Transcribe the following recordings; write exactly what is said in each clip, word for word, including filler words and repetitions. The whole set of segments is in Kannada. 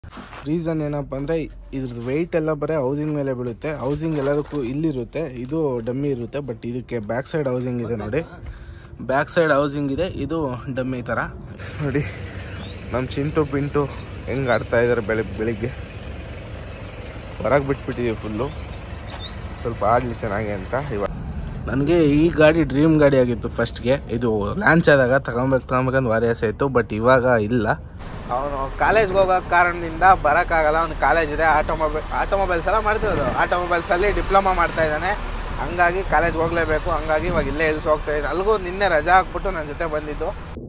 ರೀಸನ್ ಏನಪ್ಪ ಅಂದರೆ ಇದ್ರದ್ದು ವೆಯ್ಟ್ ಎಲ್ಲ ಬರೀ ಹೌಸಿಂಗ್ ಮೇಲೆ ಬೀಳುತ್ತೆ. ಹೌಸಿಂಗ್ ಎಲ್ಲದಕ್ಕೂ ಇಲ್ಲಿರುತ್ತೆ, ಇದು ಡಮ್ಮಿ ಇರುತ್ತೆ. ಬಟ್ ಇದಕ್ಕೆ ಬ್ಯಾಕ್ ಸೈಡ್ ಹೌಸಿಂಗ್ ಇದೆ ನೋಡಿ, ಬ್ಯಾಕ್ ಸೈಡ್ ಹೌಸಿಂಗ್ ಇದೆ, ಇದು ಡಮ್ಮಿ ಥರ ನೋಡಿ. ನಮ್ಮ ಚಿಂಟು ಪಿಂಟು ಹೆಂಗೆ ಆಡ್ತಾ ಇದ್ದಾರೆ ಬೆಳಗ್ಗೆ ಬೆಳಿಗ್ಗೆ ಹೊರಗೆ ಬಿಟ್ಬಿಟ್ಟಿದ್ದೀವಿ ಫುಲ್ಲು, ಸ್ವಲ್ಪ ಆಡಲಿ ಚೆನ್ನಾಗಿ ಅಂತ. ಇವಾಗ ನನಗೆ ಈ ಗಾಡಿ ಡ್ರೀಮ್ ಗಾಡಿ ಆಗಿತ್ತು ಫಸ್ಟ್ಗೆ. ಇದು ಲಾಂಚ್ ಆದಾಗ ತಗೊಬೇಕು ತಗೊಬೇಕಂತ ಭಾರಿ ಆಸೆ ಇತ್ತು. ಬಟ್ ಇವಾಗ ಇಲ್ಲ. ಅವನು ಕಾಲೇಜ್ಗೆ ಹೋಗೋ ಕಾರಣದಿಂದ ಬರೋಕ್ಕಾಗಲ್ಲ. ಅವ್ನು ಕಾಲೇಜ್ ಇದೆ, ಆಟೋಮೊಬೈಲ್ ಆಟೋಮೊಬೈಲ್ಸ್ ಎಲ್ಲ ಮಾಡ್ತಿರೋದು, ಆಟೋಮೊಬೈಲ್ಸಲ್ಲಿ ಡಿಪ್ಲೊಮಾ ಮಾಡ್ತಾ ಇದ್ದಾನೆ. ಹಂಗಾಗಿ ಕಾಲೇಜ್ಗೆ ಹೋಗಲೇಬೇಕು. ಹಂಗಾಗಿ ಇವಾಗ ಇಲ್ಲೇ ಇಳಿಸಿ ಹೋಗ್ತಾ ಇದ್ದಾನೆ. ಅಲ್ಲಿಗೂ ನಿನ್ನೆ ರಜಾ ಹಾಕ್ಬಿಟ್ಟು ನನ್ನ ಜೊತೆ ಬಂದಿದ್ದು.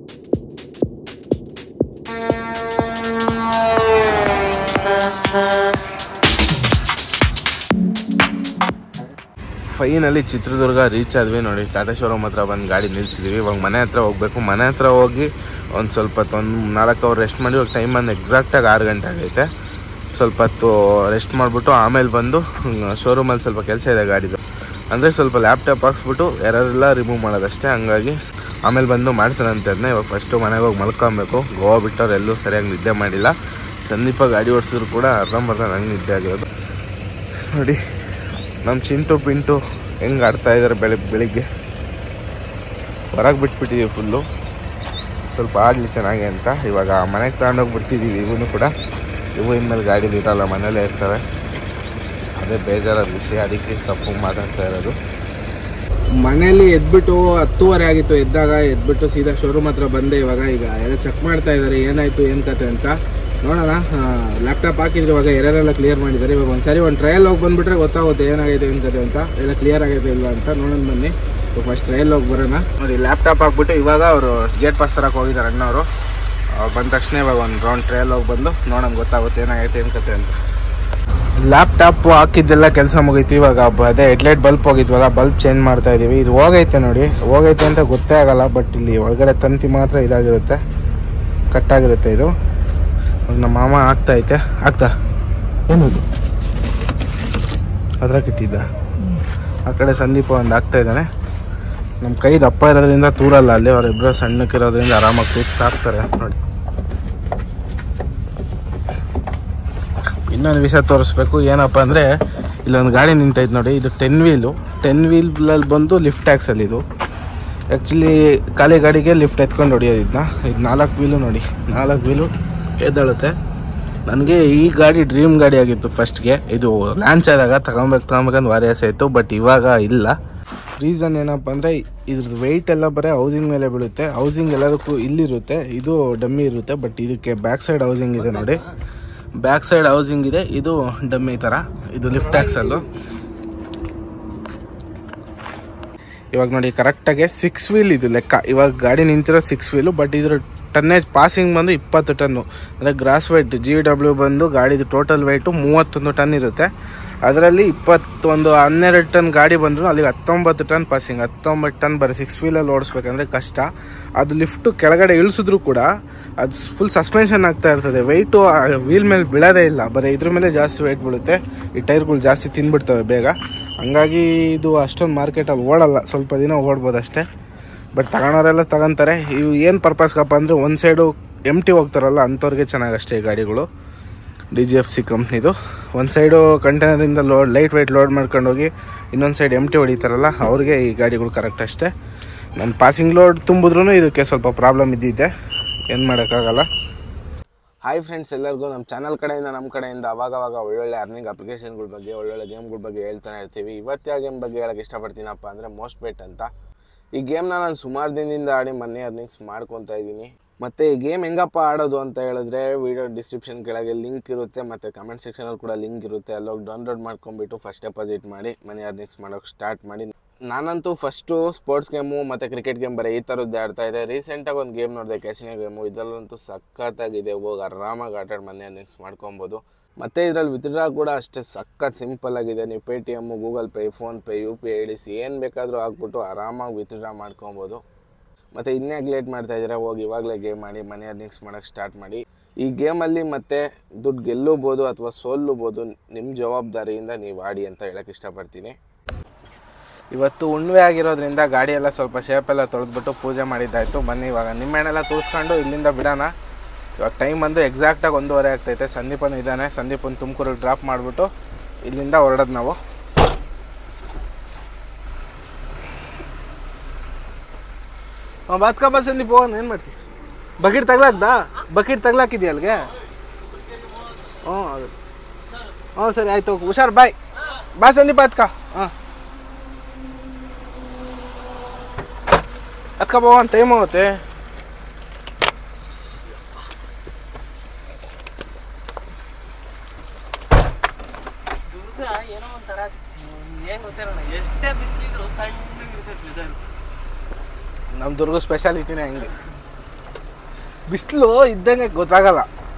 ಫೈನಲ್ಲಿ ಚಿತ್ರದುರ್ಗ ರೀಚ್ ಆದ್ವಿ ನೋಡಿ. ಟಾಟಾ ಶೋರೂಮ್ ಹತ್ರ ಬಂದು ಗಾಡಿ ನಿಲ್ಸಿದ್ವಿ. ಇವಾಗ ಮನೆ ಹತ್ರ ಹೋಗಬೇಕು. ಮನೆ ಹತ್ರ ಹೋಗಿ ಒಂದು ಸ್ವಲ್ಪ ಹೊತ್ತು ಒಂದು ನಾಲ್ಕು ಅವರ್ ರೆಸ್ಟ್ ಮಾಡಿ, ಇವಾಗ ಟೈಮ್ ಬಂದು ಎಕ್ಸಾಕ್ಟಾಗಿ ಆರು ಗಂಟೆ ಆಗೈತೆ. ಸ್ವಲ್ಪ ಹೊತ್ತು ರೆಸ್ಟ್ ಮಾಡಿಬಿಟ್ಟು ಆಮೇಲೆ ಬಂದು ಶೋರೂಮಲ್ಲಿ ಸ್ವಲ್ಪ ಕೆಲಸ ಇದೆ ಗಾಡಿದು, ಅಂದರೆ ಸ್ವಲ್ಪ ಲ್ಯಾಪ್ಟಾಪ್ ಹಾಕ್ಸ್ಬಿಟ್ಟು ಯಾರೆಲ್ಲ ರಿಮೂವ್ ಮಾಡೋದಷ್ಟೇ. ಹಂಗಾಗಿ ಆಮೇಲೆ ಬಂದು ಮಾಡ್ಸೋಣಂತೆ ಅದನ್ನ. ಇವಾಗ ಫಸ್ಟು ಮನೆಗೆ ಹೋಗಿ ಮಲ್ಕೊಬೇಕು. ಗೋವಾ ಬಿಟ್ಟವ್ರು ಎಲ್ಲೂ ಸರಿಯಾಗಿ ನಿದ್ದೆ ಮಾಡಿಲ್ಲ. ಸಂದೀಪ ಗಾಡಿ ಓಡಿಸಿದ್ರು ಕೂಡ ಅರ್ಧಂಬರ್ಧ ನಂಗೆ ನಿದ್ದೆ ಆಗಿರೋದು ನೋಡಿ. ನಮ್ಮ ಚಿಂಟು ಪಿಂಟು ಹೆಂಗೆ ಆಡ್ತಾ ಇದ್ದಾರೆ ಬೆಳಗ್ಗೆ ಬೆಳಿಗ್ಗೆ ಹೊರಗೆ ಬಿಟ್ಬಿಟ್ಟಿದ್ದೀವಿ ಫುಲ್ಲು, ಸ್ವಲ್ಪ ಆಡಲಿ ಚೆನ್ನಾಗಿ ಅಂತ. ಇವಾಗ ಮನೆಗೆ ತಗೊಂಡೋಗಿ ಬಿಡ್ತಿದ್ದೀವಿ. ಇವನು ಕೂಡ ಇವು ಇನ್ಮೇಲೆ ಗಾಡೀಲಿ ಇರೋಲ್ಲ, ಮನೇಲೇ ಇರ್ತವೆ. ಅದೇ ಬೇಜಾರಾದ ವಿಷಯ, ಅದಕ್ಕೆ ತಪ್ಪು ಮಾತಾಡ್ತಾ ಇರೋದು. ಮನೇಲಿ ಎದ್ಬಿಟ್ಟು ಹತ್ತುವರೆ ಆಗಿತ್ತು. ಎದ್ದಾಗ ಎದ್ಬಿಟ್ಟು ಸೀದಾ ಶೋರೂಮ್ ಹತ್ರ ಬಂದೆ. ಇವಾಗ ಈಗ ಎಲ್ಲ ಚೆಕ್ ಮಾಡ್ತಾ ಇದ್ದಾರೆ ಏನಾಯಿತು ಏನು ಕತೆ ಅಂತ. ನೋಡೋಣ. ಲ್ಯಾಪ್ಟಾಪ್ ಹಾಕಿದ್ರೆ ಇವಾಗ ಎರರೆಲ್ಲ ಕ್ಲಿಯರ್ ಮಾಡಿದ್ದಾರೆ. ಇವಾಗ ಒಂದು ಸಾರಿ ಒಂದು ಟ್ರಯಲ್ ಹೋಗಿ ಬಂದುಬಿಟ್ರೆ ಗೊತ್ತಾಗುತ್ತೆ ಏನಾಗಿದೆ ಏನು ಕತೆ ಅಂತ, ಎಲ್ಲ ಕ್ಲಿಯರ್ ಆಗಿದೆ ಇಲ್ಲ ಅಂತ. ನೋಡೋಣ ಬನ್ನಿ. ಫಸ್ಟ್ ಟ್ರಯಲ್ ಹೋಗಿ ಬರೋಣ ನೋಡಿ. ಲ್ಯಾಪ್ಟಾಪ್ ಹಾಕ್ಬಿಟ್ಟು ಇವಾಗ ಅವರು ಗೇಟ್ ಪಾಸ್ ತರಕ್ಕೆ ಹೋಗಿದ್ದಾರೆ ಅಣ್ಣವರು. ಅವ್ರು ಬಂದ ತಕ್ಷಣ ಇವಾಗ ಒಂದು ರೌಂಡ್ ಟ್ರಯಲ್ ಹೋಗಿ ಬಂದು ನೋಡೋಣ ಗೊತ್ತಾಗುತ್ತೆ ಏನಾಗೈತೆ ಏನು ಕತೆ ಅಂತ. ಲ್ಯಾಪ್ಟಾಪ್ ಹಾಕಿದ್ದೆಲ್ಲ ಕೆಲಸ ಮುಗೀತು. ಇವಾಗ ಅದೇ ಹೆಡ್ಲೈಟ್ ಬಲ್ಪ್ ಹೋಗಿದ್ವಲ್ಲ, ಬಲ್ಪ್ ಚೇಂಜ್ ಮಾಡ್ತಾ ಇದ್ದೀವಿ. ಇದು ಹೋಗೈತೆ ನೋಡಿ, ಹೋಗೈತೆ ಅಂತ ಗೊತ್ತೇ ಆಗಲ್ಲ. ಬಟ್ ಇಲ್ಲಿ ಒಳಗಡೆ ತಂತಿ ಮಾತ್ರ ಇದಾಗಿರುತ್ತೆ, ಕಟ್ಟಾಗಿರುತ್ತೆ. ಇದು ನಮ್ಮ ಮಾಮ ಆಗ್ತಾ ಐತೆ. ಆಗ್ತಾ ಏನದು ಅದ್ರಾಗ ಇಟ್ಟಿದ್ದ. ಆ ಕಡೆ ಸಂದೀಪ ಒಂದು ಆಗ್ತಾ ಇದ್ದಾನೆ. ನಮ್ಮ ಕೈ ದಪ್ಪ ಇರೋದ್ರಿಂದ ತೂರಲ್ಲ, ಅಲ್ಲಿ ಅವರಿಬ್ಬರು ಸಣ್ಣಕ್ಕಿರೋದ್ರಿಂದ ಆರಾಮಾಗಿ ತೂರ್ಸ್ತಾ ಹಾಕ್ತಾರೆ ನೋಡಿ. ಇನ್ನೊಂದು ವಿಷಯ ತೋರಿಸ್ಬೇಕು. ಏನಪ್ಪ ಅಂದರೆ ಇಲ್ಲೊಂದು ಗಾಡಿ ನಿಂತೈತೆ ನೋಡಿ. ಇದು ಟೆನ್ ವೀಲು ಟೆನ್ ವೀಲಲ್ಲಿ ಬಂದು ಲಿಫ್ಟ್ ಟ್ಯಾಕ್ಸಲ್ಲಿ. ಇದು ಆ್ಯಕ್ಚುಲಿ ಖಾಲಿ ಗಾಡಿಗೆ ಲಿಫ್ಟ್ ಎತ್ಕೊಂಡು ಹೊಡಿಯೋದಿದ್ನ. ಇದು ನಾಲ್ಕು ವೀಲು ನೋಡಿ, ನಾಲ್ಕು ವೀಲು ಎದ್ದೇಳುತ್ತೆ. ನನಗೆ ಈ ಗಾಡಿ ಡ್ರೀಮ್ ಗಾಡಿ ಆಗಿತ್ತು ಫಸ್ಟ್ಗೆ. ಇದು ಲಾಂಚ್ ಆದಾಗ ತಗೊಬೇಕು ತಗೊಬೇಕಂತ ಭಾರಿ ಆಸೆ ಇತ್ತು. ಬಟ್ ಇವಾಗ ಇಲ್ಲ. ರೀಸನ್ ಏನಪ್ಪ ಅಂದರೆ ಇದ್ರದ್ದು ವೆಯ್ಟ್ ಎಲ್ಲ ಬರೀ ಹೌಸಿಂಗ್ ಮೇಲೆ ಬೀಳುತ್ತೆ. ಹೌಸಿಂಗ್ ಎಲ್ಲದಕ್ಕೂ ಇಲ್ಲಿರುತ್ತೆ, ಇದು ಡಮ್ಮಿ ಇರುತ್ತೆ. ಬಟ್ ಇದಕ್ಕೆ ಬ್ಯಾಕ್ ಸೈಡ್ ಹೌಸಿಂಗ್ ಇದೆ ನೋಡಿ, ಬ್ಯಾಕ್ ಸೈಡ್ ಹೌಸಿಂಗ್ ಇದೆ, ಇದು ಡಮ್ಮಿ ಥರ. ಇದು ಲಿಫ್ಟ್ ಟ್ಯಾಕ್ಸಲ್ಲು. ಇವಾಗ ನೋಡಿ ಕರೆಕ್ಟಾಗಿ ಸಿಕ್ಸ್ ವೀಲ್ ಇದು ಲೆಕ್ಕ. ಇವಾಗ ಗಾಡಿ ನಿಂತಿರೋ ಸಿಕ್ಸ್ ವೀಲು. ಬಟ್ ಇದ್ರ ಟನ್ನೇಜ್ ಪಾಸಿಂಗ್ ಬಂದು ಇಪ್ಪತ್ತು ಟನ್ನು, ಅಂದರೆ ಗ್ರಾಸ್ ವೆಯ್ಟ್ ಜಿ ಡಬ್ಲ್ಯೂ ಬಂದು ಗಾಡಿದು ಟೋಟಲ್ ವೆಯ್ಟು ಮೂವತ್ತೊಂದು ಟನ್ ಇರುತ್ತೆ. ಅದರಲ್ಲಿ ಇಪ್ಪತ್ತೊಂದು ಹನ್ನೆರಡು ಟನ್ ಗಾಡಿ ಬಂದರೂ ಅಲ್ಲಿಗೆ ಹತ್ತೊಂಬತ್ತು ಟನ್ ಪಾಸಿಂಗ್. ಹತ್ತೊಂಬತ್ತು ಟನ್ ಬರೀ ಸಿಕ್ಸ್ ವೀಲಲ್ಲಿ ಓಡಿಸ್ಬೇಕಂದ್ರೆ ಕಷ್ಟ. ಅದು ಲಿಫ್ಟು ಕೆಳಗಡೆ ಇಳಿಸಿದ್ರು ಕೂಡ ಅದು ಫುಲ್ ಸಸ್ಪೆನ್ಷನ್ ಆಗ್ತಾ ಇರ್ತದೆ. ವೆಯ್ಟು ವೀಲ್ ಮೇಲೆ ಬೀಳೋದೇ ಇಲ್ಲ, ಬರೀ ಇದ್ರ ಮೇಲೆ ಜಾಸ್ತಿ ವೆಯ್ಟ್ ಬೀಳುತ್ತೆ. ಈ ಟೈರ್ಗಳು ಜಾಸ್ತಿ ತಿಂದ್ಬಿಡ್ತವೆ ಬೇಗ. ಹಂಗಾಗಿ ಇದು ಅಷ್ಟೊಂದು ಮಾರ್ಕೆಟಲ್ಲಿ ಓಡಲ್ಲ, ಸ್ವಲ್ಪ ದಿನ ಓಡ್ಬೋದು ಅಷ್ಟೇ. ಬಟ್ ತಗೊಳೋರೆಲ್ಲ ತಗೊತಾರೆ. ಇವು ಏನು ಪರ್ಪಸ್ಗಪ್ಪ ಅಂದರೆ ಒಂದು ಸೈಡು ಎಮ್ ಟಿ ಹೋಗ್ತಾರಲ್ಲ ಅಂಥವ್ರಿಗೆ ಚೆನ್ನಾಗಷ್ಟೇ ಈ ಗಾಡಿಗಳು. ಡಿ ಜಿ ಎಫ್ ಸಿ ಕಂಪ್ನಿದು ಒಂದು ಸೈಡು ಕಂಟೈನರಿಂದ ಲೋಡ್ ಲೈಟ್ ವೆಯ್ಟ್ ಲೋಡ್ ಮಾಡ್ಕೊಂಡೋಗಿ ಇನ್ನೊಂದು ಸೈಡ್ ಎಮ್ ಟಿ ಹೊಡಿತಾರಲ್ಲ ಅವ್ರಿಗೆ ಈ ಗಾಡಿಗಳು ಕರೆಕ್ಟ್ ಅಷ್ಟೇ. ನನ್ನ ಪಾಸಿಂಗ್ ಲೋಡ್ ತುಂಬಿದ್ರೂ ಇದಕ್ಕೆ ಸ್ವಲ್ಪ ಪ್ರಾಬ್ಲಮ್ ಇದ್ದಿದ್ದೆ, ಏನು ಮಾಡೋಕ್ಕಾಗಲ್ಲ. ಹಾಯ್ ಫ್ರೆಂಡ್ಸ್, ಎಲ್ಲರಿಗೂ ನಮ್ಮ ಚಾನಲ್ ಕಡೆಯಿಂದ ನಮ್ಮ ಕಡೆಯಿಂದ ಅವಾಗವಾಗ ಒಳ್ಳೊಳ್ಳೆ ಅರ್ನಿಂಗ್ ಅಪ್ಲಿಕೇಶನ್ಗಳ ಬಗ್ಗೆ ಒಳ್ಳೊಳ್ಳೆ ಗೇಮ್ಗಳ ಬಗ್ಗೆ ಹೇಳ್ತಾನೆ ಇರ್ತೀವಿ. ಇವತ್ತು ಯಾವ ಗೇಮ್ ಬಗ್ಗೆ ಹೇಳೋಕ್ಕೆ ಇಷ್ಟಪಡ್ತೀನಪ್ಪ ಅಂದರೆ ಮೋಸ್ಟ್ ಬೆಟ್ ಅಂತ. ಈ ಗೇಮ್ನ ನಾನು ಸುಮಾರು ದಿನದಿಂದ ಆಡಿ ಮನಿ ಅರ್ನಿಂಗ್ಸ್ ಮಾಡ್ಕೊತಾ ಇದ್ದೀನಿ. ಮತ್ತು ಈ ಗೇಮ್ ಹೆಂಗಪ್ಪ ಆಡೋದು ಅಂತ ಹೇಳಿದ್ರೆ ವಿಡಿಯೋ ಡಿಸ್ಕ್ರಿಪ್ಷನ್ ಕೆಳಗೆ ಲಿಂಕ್ ಇರುತ್ತೆ, ಮತ್ತು ಕಮೆಂಟ್ ಸೆಕ್ಷನಲ್ಲಿ ಕೂಡ ಲಿಂಕ್ ಇರುತ್ತೆ. ಅಲ್ಲೋಗಿ ಡೌನ್ಲೋಡ್ ಮಾಡ್ಕೊಂಬಿಟ್ಟು ಫಸ್ಟ್ ಡೆಪಾಸಿಟ್ ಮಾಡಿ ಮನಿ ಅರ್ನಿಂಗ್ಸ್ ಮಾಡೋಕ್ಕೆ ಸ್ಟಾರ್ಟ್ ಮಾಡಿ. ನಾನಂತೂ ಫಸ್ಟು ಸ್ಪೋರ್ಟ್ಸ್ ಗೇಮು ಮತ್ತು ಕ್ರಿಕೆಟ್ ಗೇಮ್ ಬರೀ ಈ ಥರದ್ದೇ ಆಡ್ತಾ ಇದೆ. ರೀಸೆಂಟಾಗಿ ಒಂದು ಗೇಮ್ ನೋಡಿದೆ, ಕ್ಯಾಸಿನೋ ಗೇಮು. ಇದರಲ್ಲಂತೂ ಸಖತ್ತಾಗಿದೆ, ಹೋಗಿ ಆರಾಮಾಗಿ ಆಟಾಡಿ ಮನಿ ಅರ್ನಿಂಗ್ಸ್ ಮಾಡ್ಕೊಬೋದು. ಮತ್ತು ಇದರಲ್ಲಿ ವಿತ್ಡ್ರಾ ಕೂಡ ಅಷ್ಟೇ ಸಖತ್ ಸಿಂಪಲ್ ಆಗಿದೆ. ನೀವು Paytm, Google Pay, PhonePe, U P I ಇಡಿಸಿ ಏನು ಬೇಕಾದರೂ ಹಾಕ್ಬಿಟ್ಟು ಆರಾಮಾಗಿ ವಿತ್ಡ್ರಾ ಮಾಡ್ಕೊಬೋದು. ಮತ್ತು ಇನ್ಯಾಕೆ ಲೇಟ್ ಮಾಡ್ತಾ ಇದ್ದೀರಾ, ಹೋಗಿ ಇವಾಗಲೇ ಗೇಮ್ ಮಾಡಿ ಮನಿ ಅರ್ನಿಂಗ್ಸ್ ಮಾಡೋಕ್ಕೆ ಸ್ಟಾರ್ಟ್ ಮಾಡಿ. ಈ ಗೇಮಲ್ಲಿ ಮತ್ತೆ ದುಡ್ಡು ಗೆಲ್ಲೂಬೋದು ಅಥವಾ ಸೋಲ್ಲೂಬೋದು, ನಿಮ್ಮ ಜವಾಬ್ದಾರಿಯಿಂದ ನೀವು ಆಡಿ ಅಂತ ಹೇಳೋಕ್ಕೆ ಇಷ್ಟಪಡ್ತೀನಿ. ಇವತ್ತು ಹುಣ್ಣಿಮೆ ಆಗಿರೋದ್ರಿಂದ ಗಾಡಿ ಎಲ್ಲ ಸ್ವಲ್ಪ ಶೇಪೆಲ್ಲ ತೊಳೆದ್ಬಿಟ್ಟು ಪೂಜೆ ಮಾಡಿದ್ದಾಯಿತು. ಬನ್ನಿ ಇವಾಗ ನಿಮ್ಮೆಣ್ಣೆಲ್ಲ ತೋರಿಸ್ಕೊಂಡು ಇಲ್ಲಿಂದ ಬಿಡೋಣ. ಇವಾಗ ಟೈಮ್ ಬಂದು ಎಕ್ಸಾಕ್ಟಾಗಿ ಒಂದೂವರೆ ಆಗ್ತೈತೆ. ಸಂದೀಪನು ಇದ್ದಾನೆ, ಸಂದೀಪನ ತುಮಕೂರಿಗೆ ಡ್ರಾಪ್ ಮಾಡಿಬಿಟ್ಟು ಇಲ್ಲಿಂದ ಹೊರಡೋದು ನಾವು. ಹಾಂ ಬಾತ್ಕ ಬಾ ಸಂದೀಪ್, ಹೋಗೋಣ. ಏನು ಮಾಡ್ತೀವಿ? ಬಕೆಟ್ ತಗ್ಲಾಕ್ದಾ? ಬಕೆಟ್ ತಗ್ಲಾಕಿದ್ಯಾ ಅಲ್ಲಿಗೆ? ಹ್ಞೂ ಆಗುತ್ತೆ. ಹ್ಞೂ ಸರಿ ಆಯಿತು, ಹುಷಾರು, ಬಾಯ್. ಬಾ ಸಂದೀಪ್ ಅತ್ಕ. ಹಾಂ ಅತ್ಕ ಹೋಗೋಣ, ಟೈಮ್ ಆಗುತ್ತೆ. ಏನೋ ಒಂಥರ ಏನು ಗೊತ್ತಿರೋಣ, ಎಷ್ಟೇ ಬಿಸಿಲಿದ್ರು ಸಣ್ಣಗಿರ್ತೈತೆ. ನಮ್ಮ ದುರ್ಗ ಸ್ಪೆಷಾಲಿಟಿನೇ ಹಂಗೆ, ಬಿಸಿಲು ಇದ್ದಂಗೆ ಗೊತ್ತಾಗಲ್ಲ.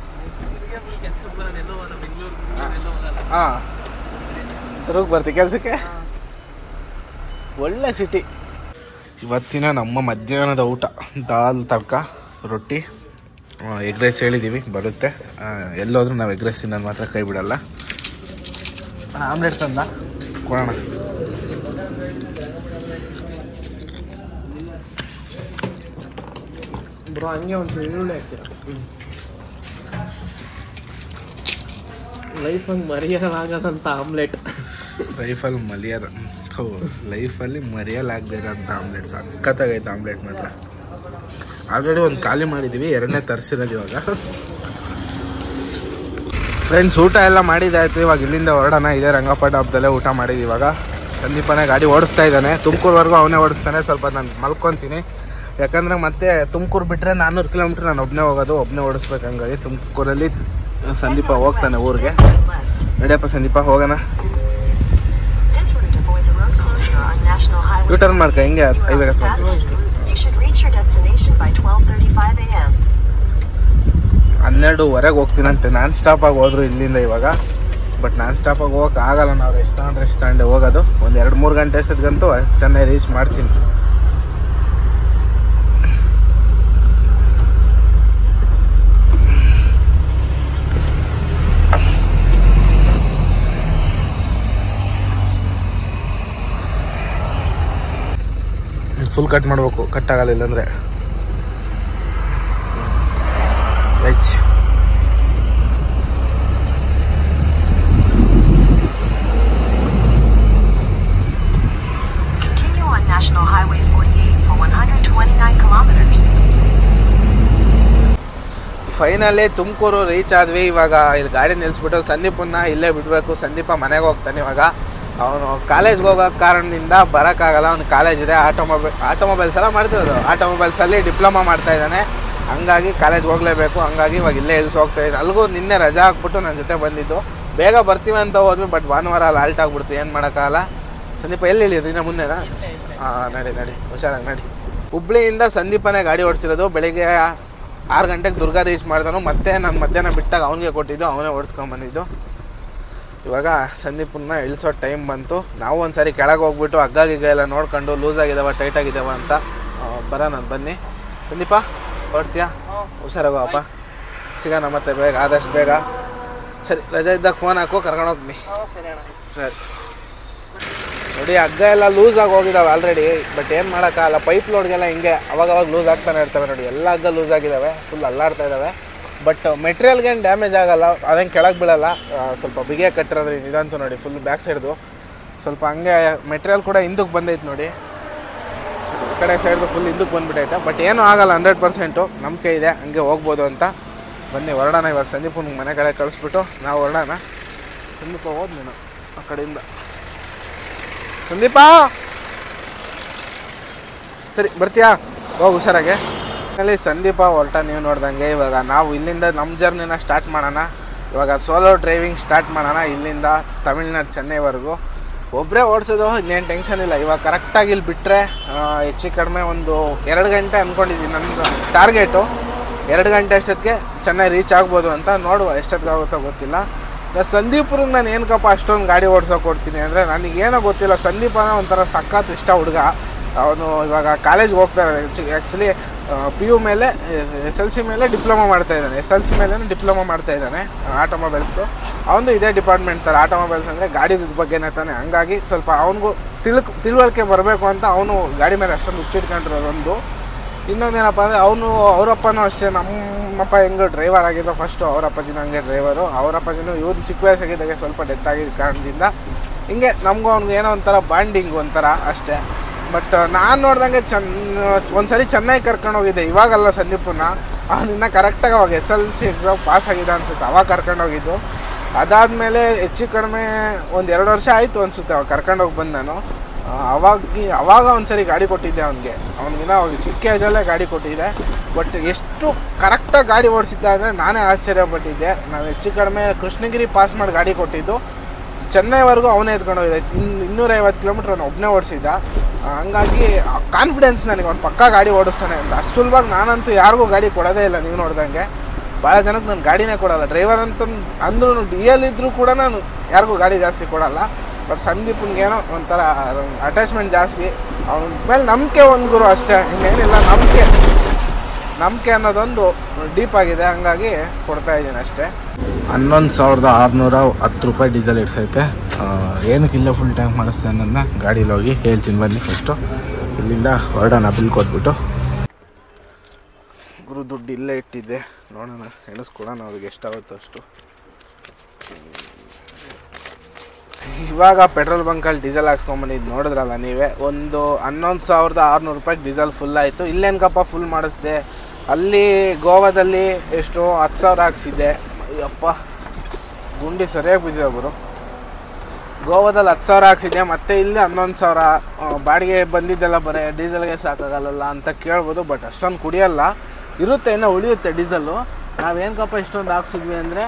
ಹಾಂ ದುರ್ಗ ಬರ್ತೀವಿ ಕೆಲಸಕ್ಕೆ. ಒಳ್ಳೆ ಸಿಟಿ. ಇವತ್ತಿನ ನಮ್ಮ ಮಧ್ಯಾಹ್ನದ ಊಟ ದಾಲ್ ತಡ್ಕ ರೊಟ್ಟಿ, ಎಗ್ ರೈಸ್ ಹೇಳಿದ್ದೀವಿ ಬರುತ್ತೆ. ಎಲ್ಲೋದ್ರೂ ನಾವು ಎಗ್ ರೈಸ್ ತಿನ್ನೋದು ಮಾತ್ರ ಕೈ ಬಿಡಲ್ಲ. ಆಮ್ಲೆಟ್ ತಂದ ಕೊಡೋಣ. ಬ್ರೋ ಹಂಗೆ ಒಂದು ಈರುಳ್ಳಿ ಹಾಕ್ತೀರಾ? ಲೈಫಲ್ಲಿ ಮರೆಯಲಾಗದಂಥ ಆಮ್ಲೆಟ್. ಲೈಫಲ್ಲಿ ಮಲಿಯದ ಲೈಫಲ್ಲಿ ಮರೆಯಲಾಗದೇ ಇರೋಂಥ ಆಮ್ಲೆಟ್ ಸಖತ್ತಾಗೈತೆ ಆಮ್ಲೆಟ್ ಮಾತ್ರ. ಆಲ್ರೆಡಿ ಒಂದು ಖಾಲಿ ಮಾಡಿದ್ದೀವಿ, ಎರಡನೇ ತರಿಸಿರೋದು ಇವಾಗ. ಫ್ರೆಂಡ್ಸ್ ಊಟ ಎಲ್ಲ ಮಾಡಿದ್ದಾಯ್ತು. ಇವಾಗ ಇಲ್ಲಿಂದ ಹೊರಡೋಣ. ಇದೇ ರಂಗಪ್ಪ ಡಾಬ್ದಲ್ಲೇ ಊಟ ಮಾಡಿದ್ವಿ. ಇವಾಗ ಸಂದೀಪನೇ ಗಾಡಿ ಓಡಿಸ್ತಾ ಇದ್ದಾನೆ, ತುಮಕೂರ್ವರೆಗೂ ಅವನೇ ಓಡಿಸ್ತಾನೆ. ಸ್ವಲ್ಪ ನಾನು ಮಲ್ಕೊತೀನಿ, ಯಾಕಂದರೆ ಮತ್ತೆ ತುಮಕೂರು ಬಿಟ್ಟರೆ ನಾನ್ನೂರು ಕಿಲೋಮೀಟ್ರ್ ನಾನು ಒಬ್ಬನೇ ಹೋಗೋದು, ಒಬ್ಬನೇ ಓಡಿಸ್ಬೇಕು. ಹಂಗಾಗಿ ತುಮಕೂರಲ್ಲಿ ಸಂದೀಪ ಹೋಗ್ತಾನೆ ಊರಿಗೆ. ನಡಿಯಪ್ಪ ಸಂದೀಪ ಹೋಗೋಣ. ಯೂ ಟರ್ನ್ ಮಾಡ್ಕ, ಹಿಂಗೆ ಹೈವೇಗೆ ಹನ್ನೆರಡುವರೆಗೆ ಹೋಗ್ತೀನಂತೆ ನಾನ್ ಸ್ಟಾಪಾಗಿ ಹೋದ್ರು ಇಲ್ಲಿಂದ ಇವಾಗ. ಬಟ್ ನಾನ್ ಸ್ಟಾಪಾಗಿ ಹೋಗಕ್ಕೆ ಆಗಲ್ಲ, ನಾವು ರೆಸ್ಟ್ ಅಂದರೆ ರೆಸ್ಟ್ ತಗೊಂಡೆ ಹೋಗೋದು. ಒಂದು ಎರಡು ಮೂರು ಗಂಟೆ ಅಷ್ಟೊತ್ತಿಗಂತೂ ಚೆನ್ನಾಗಿ ರೀಚ್ ಮಾಡ್ತೀನಿ. ಫುಲ್ ಕಟ್ ಮಾಡಬೇಕು, ಕಟ್ ಆಗಲ್ಲ ಇಲ್ಲಾಂದರೆ. Right National Highway forty-eight for one hundred twenty-nine kilometers. Finally Tumakuru reach ಆದ್ವಿ. ಇವಾಗ ಇಲ್ಲಿ ಗಾಡಿ ನಿಲ್ಲಿಸ್ಬಿಟ್ಟು ಸಂದೀಪನ್ನ ಇಲ್ಲೇ ಬಿಡಬೇಕು. ಸಂದೀಪ ಮನೆಗೆ ಹೋಗ್ತಾನೆ ಇವಾಗ. ಅವನು ಕಾಲೇಜ್ಗೆ ಹೋಗೋ ಕಾರಣದಿಂದ ಬರೋಕ್ಕಾಗಲ್ಲ, ಅವ್ನು ಕಾಲೇಜ್ ಇದೆ. ಆಟೋಮೊಬೈಲ್ ಆಟೋಮೊಬೈಲ್ಸ್ ಎಲ್ಲ ಮಾಡ್ತಿರೋದು, ಆಟೋಮೊಬೈಲ್ಸಲ್ಲಿ ಡಿಪ್ಲೊಮಾ ಮಾಡ್ತಾ ಇದ್ದಾನೆ. ಹಂಗಾಗಿ ಕಾಲೇಜ್ಗೆ ಹೋಗಲೇಬೇಕು. ಹಂಗಾಗಿ ಇವಾಗ ಇಲ್ಲೇ ಇಳಿಸಿ ಹೋಗ್ತಾ ಇದ್ದಾನೆ. ಅಲ್ಲಿಗೂ ನಿನ್ನೆ ರಜಾ ಹಾಕ್ಬಿಟ್ಟು ನನ್ನ ಜೊತೆ ಬಂದಿದ್ದು. ಬೇಗ ಬರ್ತೀವಿ ಅಂತ ಹೋದ್ವಿ, ಬಟ್ ಭಾನುವಾರ ಅಲ್ಲಿ ಆಲ್ಟ್ ಆಗ್ಬಿಡ್ತು, ಏನು ಮಾಡೋಕ್ಕಾಗಲ್ಲ. ಸಂದೀಪ ಎಲ್ಲಿ ಇಳಿಯೋದು ಇನ್ನು ಮುಂದೆನಾ? ಹಾಂ ನಡಿ ನಡಿ, ಹುಷಾರಾಗಿ ನಡಿ. ಹುಬ್ಳಿಯಿಂದ ಸಂದೀಪನೇ ಗಾಡಿ ಓಡಿಸಿರೋದು. ಬೆಳಿಗ್ಗೆ ಆರು ಗಂಟೆಗೆ ದುರ್ಗಾ ರೀಚ್ ಮಾಡಿದನು. ಮತ್ತೆ ನಾನು ಮಧ್ಯಾಹ್ನ ಬಿಟ್ಟಾಗ ಅವನಿಗೆ ಕೊಟ್ಟಿದ್ದು, ಅವನೇ ಓಡಿಸ್ಕೊಂಬಂದಿದ್ದು. ಇವಾಗ ಸಂದೀಪನ್ನ ಇಳಿಸೋ ಟೈಮ್ ಬಂತು. ನಾವು ಒಂದು ಸಾರಿ ಕೆಳಗೆ ಹೋಗ್ಬಿಟ್ಟು ಹಗ್ಗ ಗಿಗ್ಗ ಎಲ್ಲ ನೋಡ್ಕೊಂಡು ಲೂಸ್ ಆಗಿದ್ದಾವ ಟೈಟ್ ಆಗಿದ್ದಾವ ಅಂತ ಬರೋಣ. ಬನ್ನಿ ಸಂದೀಪ, ಹೊಡ್ತೀಯಾ? ಹುಷಾರಾಗಪ್ಪ, ಸಿಗೋಣ ಮತ್ತೆ ಬೇಗ, ಆದಷ್ಟು ಬೇಗ. ಸರಿ, ರಜೆ ಇದ್ದಾಗ ಫೋನ್ ಹಾಕು, ಕರ್ಕೊಂಡು ಹೋಗ್ತೀನಿ. ಸರಿ ನೋಡಿ, ಹಗ್ಗ ಎಲ್ಲ ಲೂಸ್ ಆಗಿ ಹೋಗಿದ್ದಾವೆ ಆಲ್ರೆಡಿ. ಬಟ್ ಏನು ಮಾಡೋಕ್ಕಾಗಲ್ಲ, ಪೈಪ್ ಲೋಡ್ಗೆಲ್ಲ ಹಿಂಗೆ ಅವಾಗ ಅವಾಗ ಲೂಸ್ ಆಗ್ತಾನೆ ಇರ್ತವೆ. ನೋಡಿ ಎಲ್ಲ ಹಗ್ಗ ಲೂಸ್ ಆಗಿದ್ದಾವೆ, ಫುಲ್ ಅಲ್ಲಾಡ್ತಾ ಇದ್ದಾವೆ. ಬಟ್ ಮೆಟೀರಿಯಲ್ಗೇನು ಡ್ಯಾಮೇಜ್ ಆಗೋಲ್ಲ, ಅದೇನು ಕೆಳಗೆ ಬೀಳಲ್ಲ. ಸ್ವಲ್ಪ ಬಿಗಿಯ ಕಟ್ಟಿರೋದ್ರಿಂದ ಇದಂತೂ ನೋಡಿ ಫುಲ್ ಬ್ಯಾಕ್ ಸೈಡ್ದು ಸ್ವಲ್ಪ ಹಂಗೆ ಮೆಟೀರಿಯಲ್ ಕೂಡ ಹಿಂದಕ್ಕೆ ಬಂದೈತೆ ನೋಡಿ. ಸ್ವಲ್ಪ ಈ ಕಡೆ ಸೈಡ್ದು ಫುಲ್ ಹಿಂದಕ್ಕೆ ಬಂದುಬಿಟ್ಟೈತೆ. ಬಟ್ ಏನೂ ಆಗಲ್ಲ, ಹಂಡ್ರೆಡ್ ಪರ್ಸೆಂಟು ನಂಬಿಕೆ ಇದೆ, ಹಂಗೆ ಹೋಗ್ಬೋದು ಅಂತ. ಬನ್ನಿ ಹೊರಡೋಣ. ಇವಾಗ ಸಂದೀಪನ ಮನೆ ಕಡೆ ಕಳಿಸ್ಬಿಟ್ಟು ನಾವು ಹೊರಡೋಣ. ಸಂದೀಪ ಹೋದ್ ನೀನು ಆ ಕಡೆಯಿಂದ. ಸಂದೀಪ ಸರಿ ಬರ್ತೀಯಾ? ಹೋಗಿ ಹುಷಾರಾಗೆ. ಅಲ್ಲಿ ಸಂದೀಪ ಹೊರಟ, ನೀವು ನೋಡ್ದಂಗೆ. ಇವಾಗ ನಾವು ಇಲ್ಲಿಂದ ನಮ್ಮ ಜರ್ನಿನ ಸ್ಟಾರ್ಟ್ ಮಾಡೋಣ. ಇವಾಗ ಸೋಲೋ ಡ್ರೈವಿಂಗ್ ಸ್ಟಾರ್ಟ್ ಮಾಡೋಣ ಇಲ್ಲಿಂದ ತಮಿಳ್ನಾಡು ಚೆನ್ನೈವರೆಗೂ. ಒಬ್ಬರೇ ಓಡಿಸೋದು, ಇನ್ನೇನು ಟೆನ್ಷನ್ ಇಲ್ಲ. ಇವಾಗ ಕರೆಕ್ಟಾಗಿ ಇಲ್ಲಿ ಬಿಟ್ಟರೆ ಹೆಚ್ಚು ಕಡಿಮೆ ಒಂದು ಎರಡು ಗಂಟೆ ಅಂದ್ಕೊಂಡಿದ್ದೀನಿ. ನನ್ನ ಟಾರ್ಗೆಟು ಎರಡು ಗಂಟೆ ಅಷ್ಟೊತ್ತಿಗೆ ಚೆನ್ನೈ ರೀಚ್ ಆಗ್ಬೋದು ಅಂತ. ನೋಡುವ ಎಷ್ಟೊತ್ತಿಗಾಗುತ್ತೋ ಗೊತ್ತಿಲ್ಲ. ಸಂದೀಪ್ರಿಗೆ ನಾನು ಏನಕ್ಕಪ್ಪ ಅಷ್ಟೊಂದು ಗಾಡಿ ಓಡಿಸೋಕೆ ಕೊಡ್ತೀನಿ ಅಂದರೆ, ನನಗೇನೋ ಗೊತ್ತಿಲ್ಲ. ಸಂದೀಪ ಒಂಥರ ಸಖತ್ ಇಷ್ಟ ಹುಡುಗ. ಅವನು ಇವಾಗ ಕಾಲೇಜ್ಗೆ ಹೋಗ್ತಾರೆ. ಆ್ಯಕ್ಚುಲಿ ಪಿ ಯು ಮೇಲೆ ಎಸ್ ಎಲ್ ಸಿ ಮೇಲೆ ಡಿಪ್ಲೊಮಾ ಮಾಡ್ತಾ ಇದ್ದಾನೆ. ಎಸ್ ಎಲ್ ಸಿ ಮೇಲೆ ಡಿಪ್ಲೊಮಾ ಮಾಡ್ತಾ ಇದ್ದಾನೆ ಆಟೋಮೊಬೈಲ್ಸು. ಅವನು ಇದೇ ಡಿಪಾರ್ಟ್ಮೆಂಟ್ ಥರ. ಆಟೋಮೊಬೈಲ್ಸ್ ಅಂದರೆ ಗಾಡಿದ ಬಗ್ಗೆನೇ ತಾನೆ. ಹಂಗಾಗಿ ಸ್ವಲ್ಪ ಅವನಿಗೂ ತಿಳ್ಕ್ ತಿಳುವಳಿಕೆ ಬರಬೇಕು ಅಂತ ಅವನು ಗಾಡಿ ಮೇಲೆ ಅಷ್ಟೊಂದು ಹುಚ್ಚಿಟ್ಕೊಂಡಿರೋದು ಒಂದು. ಇನ್ನೊಂದೇನಪ್ಪ ಅಂದರೆ ಅವನು ಅವರಪ್ಪನೂ ಅಷ್ಟೇ ನಮ್ಮ ನಮ್ಮಪ್ಪ ಹೆಂಗೆ ಡ್ರೈವರ್ ಆಗಿದ್ದು ಫಸ್ಟು, ಅವ್ರ ಅಪ್ಪಾಜಿನ ಹಂಗೆ ಡ್ರೈವರು. ಅವ್ರ ಅಪ್ಪಾಜಿನೂ ಇವ್ರು ಚಿಕ್ಕ ವಯಸ್ಸಾಗಿದ್ದಾಗೆ ಸ್ವಲ್ಪ ಡೆತ್ ಆಗಿದ್ದ ಕಾರಣದಿಂದ ಹಿಂಗೆ ನಮಗೂ ಅವ್ನಿಗೆ ಏನೋ ಒಂಥರ ಬಾಂಡಿಂಗ್ ಒಂಥರ ಅಷ್ಟೇ. ಬಟ್ ನಾನು ನೋಡ್ದಂಗೆ ಚೆನ್ನ ಒಂದು ಸರಿ ಚೆನ್ನಾಗಿ ಕರ್ಕೊಂಡು ಹೋಗಿದ್ದೆ, ಇವಾಗಲ್ಲ ಸಂದೀಪನ್ನ. ಅವನಿನ್ನ ಕರೆಕ್ಟಾಗಿ ಅವಾಗ S L C exam pass ಆಗಿದೆ ಅನಿಸುತ್ತೆ, ಅವಾಗ ಕರ್ಕೊಂಡೋಗಿದ್ದು. ಅದಾದಮೇಲೆ ಹೆಚ್ಚು ಕಡಿಮೆ ಒಂದು ಎರಡು ವರ್ಷ ಆಯಿತು ಅನಿಸುತ್ತೆ ಅವಾಗ ಕರ್ಕೊಂಡೋಗಿ ಬಂದು ನಾನು. ಅವಾಗ ಅವಾಗ ಒಂದು ಸರಿ ಗಾಡಿ ಕೊಟ್ಟಿದ್ದೆ ಅವನಿಗೆ. ಅವನಿಗಿನ್ನ ಅವಾಗ ಚಿಕ್ಕ ಏಜಲ್ಲೇ ಗಾಡಿ ಕೊಟ್ಟಿದ್ದೆ. ಬಟ್ ಎಷ್ಟು ಕರೆಕ್ಟಾಗಿ ಗಾಡಿ ಓಡಿಸಿದ್ದ ಅಂದರೆ ನಾನೇ ಆಶ್ಚರ್ಯಪಟ್ಟಿದ್ದೆ. ನಾನು ಹೆಚ್ಚು ಕಡಿಮೆ ಕೃಷ್ಣಗಿರಿ ಪಾಸ್ ಮಾಡಿ ಗಾಡಿ ಕೊಟ್ಟಿದ್ದು, ಚೆನ್ನೈವರೆಗೂ ಅವನೇ ಎತ್ಕೊಂಡು ಹೋಗಿದ್ದೆ. ಇನ್ನು ಇನ್ನೂರೈವತ್ತು ಕಿಲೋಮೀಟ್ರ್ ಅವನು ಒಬ್ಬನೇ ಓಡಿಸಿದ್ದ. ಹಂಗಾಗಿ ಕಾನ್ಫಿಡೆನ್ಸ್ ನನಗೆ ಅವ್ನು ಪಕ್ಕಾ ಗಾಡಿ ಓಡಿಸ್ತಾನೆ ಅಂತ. ಅಷ್ಟು ಸುಲಭವಾಗಿ ನಾನಂತೂ ಯಾರಿಗೂ ಗಾಡಿ ಕೊಡೋದೇ ಇಲ್ಲ. ನೀವು ನೋಡ್ದಂಗೆ ಭಾಳ ಜನಕ್ಕೆ ನಾನು ಗಾಡಿನೇ ಕೊಡೋಲ್ಲ. ಡ್ರೈವರ್ ಅಂತಂದು ಅಂದ್ರೂ ಡಿ ಎಲ್ ಇದ್ದರೂ ಕೂಡ ನಾನು ಯಾರಿಗೂ ಗಾಡಿ ಜಾಸ್ತಿ ಕೊಡೋಲ್ಲ. ಬಟ್ ಸಂದೀಪನ್ಗೇನೋ ಒಂಥರ ಅಟ್ಯಾಚ್ಮೆಂಟ್ ಜಾಸ್ತಿ, ಅವನ ಮೇಲೆ ನಂಬಿಕೆ ಒಂದು ಗುರು ಅಷ್ಟೇ, ಇನ್ನೇನಿಲ್ಲ. ನಂಬಿಕೆ ನಂಬಿಕೆ ಅನ್ನೋದೊಂದು ಡೀಪ್ ಆಗಿದೆ, ಹಂಗಾಗಿ ಕೊಡ್ತಾಯಿದ್ದೀನಿ ಅಷ್ಟೇ. ಹನ್ನೊಂದು ಸಾವಿರದ ಆರುನೂರ ಹತ್ತು ರೂಪಾಯಿ ಡೀಸೆಲ್ ಇಡ್ಸೈತೆ. ಏನಕ್ಕಿಲ್ಲ ಫುಲ್ ಟ್ಯಾಂಕ್ ಮಾಡಿಸ್ತೆ ಅನ್ನೋದನ್ನ ಗಾಡೀಲಿ ಹೋಗಿ ಹೇಳ್ತೀನಿ ಬನ್ನಿ. ಫಸ್ಟು ಇಲ್ಲಿಂದ ಹೊರಡೋಣ, ಬಿಲ್ ಕೊಟ್ಬಿಟ್ಟು. ಗುರು ದುಡ್ಡು ಇಲ್ಲೇ ಇಟ್ಟಿದ್ದೆ, ನೋಡೋಣ ಎಣಿಸ್ಕೊಡೋಣ ಅವ್ರಿಗೆ ಎಷ್ಟಾಗುತ್ತೋ ಅಷ್ಟು. ಇವಾಗ ಪೆಟ್ರೋಲ್ ಬಂಕಲ್ಲಿ ಡೀಸೆಲ್ ಹಾಕ್ಸ್ಕೊಂಬಂದಿದ್ದು ನೋಡಿದ್ರಲ್ಲ ನೀವೇ. ಒಂದು ಹನ್ನೊಂದು ಸಾವಿರದ ಆರುನೂರು ರೂಪಾಯಿಗೆ ಡೀಸೆಲ್ ಫುಲ್ ಆಯಿತು. ಇಲ್ಲೇನಕಪ್ಪ ಫುಲ್ ಮಾಡಿಸ್ದೆ, ಅಲ್ಲಿ ಗೋವಾದಲ್ಲಿ ಎಷ್ಟು ಹತ್ತು ಸಾವಿರ ಹಾಕ್ಸಿದ್ದೆ. ಅಯ್ಯಪ್ಪ ಗುಂಡಿ ಸರಿಯಾಗಿ ಬಿದ್ದಿದೆ ಗುರು. ಗೋವಾದಲ್ಲಿ ಹತ್ತು ಸಾವಿರ ಹಾಕ್ಸಿದ್ದೆ, ಮತ್ತು ಇಲ್ಲಿ ಹನ್ನೊಂದು ಸಾವಿರ ಬಾಡಿಗೆ ಬಂದಿದ್ದೆಲ್ಲ ಬರೀ ಡೀಸೆಲ್ಗೆ ಸಾಕಾಗಲ್ಲ ಅಂತ ಕೇಳ್ಬೋದು. ಬಟ್ ಅಷ್ಟೊಂದು ಕುಡಿಯಲ್ಲ, ಇರುತ್ತೆ, ಇನ್ನೂ ಉಳಿಯುತ್ತೆ ಡೀಸೆಲ್ಲು. ನಾವೇನಕಪ್ಪ ಇಷ್ಟೊಂದು ಹಾಕ್ಸಿದ್ವಿ ಅಂದರೆ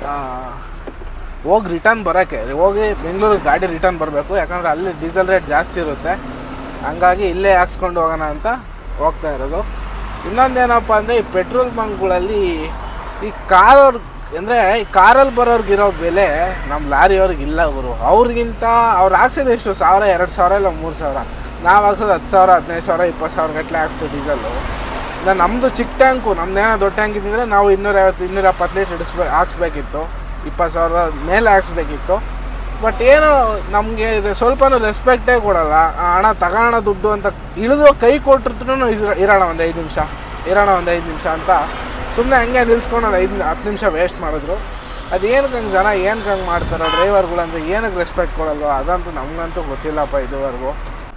ಹೋಗಿ ರಿಟರ್ನ್ ಬರೋಕ್ಕೆ, ಹೋಗಿ ಬೆಂಗಳೂರಿಗೆ ಗಾಡಿ ರಿಟರ್ನ್ ಬರಬೇಕು. ಯಾಕಂದರೆ ಅಲ್ಲಿ ಡೀಸೆಲ್ ರೇಟ್ ಜಾಸ್ತಿ ಇರುತ್ತೆ, ಹಂಗಾಗಿ ಇಲ್ಲೇ ಹಾಕ್ಸ್ಕೊಂಡು ಹೋಗೋಣ ಅಂತ ಹೋಗ್ತಾ ಇರೋದು. ಇನ್ನೊಂದೇನಪ್ಪ ಅಂದರೆ ಈ ಪೆಟ್ರೋಲ್ ಬಂಕ್ಗಳಲ್ಲಿ ಈ ಕಾರವ್ರು ಅಂದರೆ ಈ ಕಾರಲ್ಲಿ ಬರೋರ್ಗಿರೋ ಬೆಲೆ ನಮ್ಮ ಲಾರಿಯವ್ರಿಗೆ ಇಲ್ಲ ಗುರು. ಅವ್ರಿಗಿಂತ ಅವ್ರು ಹಾಕ್ಸೋದು ಎಷ್ಟು, ಸಾವಿರ ಎರಡು ಸಾವಿರ ಇಲ್ಲ ಮೂರು ಸಾವಿರ. ನಾವು ಹಾಕ್ಸೋದು ಹತ್ತು ಸಾವಿರ ಹದಿನೈದು ಸಾವಿರ ಇಪ್ಪತ್ತು ಸಾವಿರ ಗಟ್ಟಲೆ ಹಾಕ್ಸೋದು ಡೀಸೆಲ್ಲು. ಇಲ್ಲ ನಮ್ಮದು ಚಿಕ್ಕ ಟ್ಯಾಂಕು, ನಮ್ಮದೇನೋ ದೊಡ್ಡ ಟ್ಯಾಂಕ್ ಇದ್ದಿದ್ರೆ ನಾವು ಇನ್ನೂರೈವತ್ತು ಇನ್ನೂರ ಎಪ್ಪತ್ತು ಲೀಟ್ರ್ ಇಡಿಸ್ಬೇ ಹಾಕ್ಸ್ಬೇಕಿತ್ತು, ಇಪ್ಪತ್ತು ಸಾವಿರ ಮೇಲೆ ಹಾಕ್ಸ್ಬೇಕಿತ್ತು. ಬಟ್ ಏನು ನಮಗೆ ಸ್ವಲ್ಪನೂ ರೆಸ್ಪೆಕ್ಟೇ ಕೊಡೋಲ್ಲ. ಹಣ ತಗೋಣ ದುಡ್ಡು ಅಂತ ಇಳಿದು ಕೈ ಕೊಟ್ಟಿರ್ತ್ರೂ ಇರೋಣ ಒಂದು ಐದು ನಿಮಿಷ ಇರೋಣ ಒಂದು ಐದು ನಿಮಿಷ ಅಂತ ಸುಮ್ಮನೆ ಹಂಗೆ ನಿಲ್ಸ್ಕೊಂಡು ಒಂದು ಐದು ಹತ್ತು ನಿಮಿಷ ವೇಸ್ಟ್ ಮಾಡಿದ್ರು. ಅದು ಏನಕ್ಕೆ ಹಂಗೆ ಜನ ಏನಕ್ಕೆ ಹಂಗೆ ಮಾಡ್ತಾರೋ ಡ್ರೈವರ್ಗಳಂದ್ರೆ, ಏನಕ್ಕೆ ರೆಸ್ಪೆಕ್ಟ್ ಕೊಡಲ್ವ ಅದಂತೂ ನಮಗಂತೂ ಗೊತ್ತಿಲ್ಲಪ್ಪ ಇದುವರೆಗೂ.